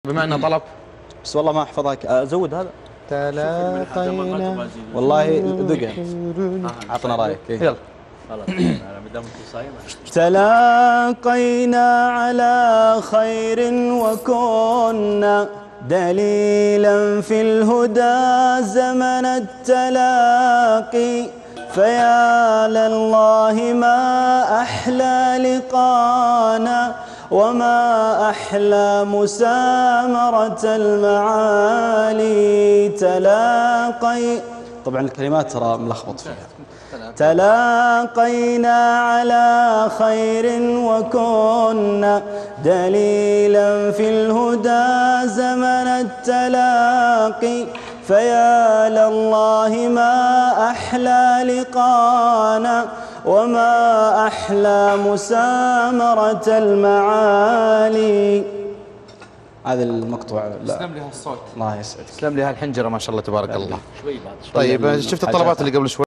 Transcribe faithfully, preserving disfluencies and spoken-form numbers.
بما انه طلب بس والله ما احفظك. ازود هذا. تلاقينا والله ذقه. اعطنا رايك. يلا خلاص انا ما دام انت صايم. تلاقينا على خير وكنا دليلا في الهدى زمن التلاقي، فيا لله ما أحلى لقانا وما أحلى مسامرة المعالي. تلاقي طبعا الكلمات ترى ملخبط فيها. تلاقينا على خير وكنا دليلا في الهدى زمن التلاقي، فيا لله ما أحلى لقانا وما أحلى مسامرة المعالي. هذا المقطوع. لا تسلم لي هالصوت، الله يسعدك. تسلم لي هالحنجره ما شاء الله تبارك الله. شوي بعد شوي. طيب شفت الطلبات اللي قبل شوي.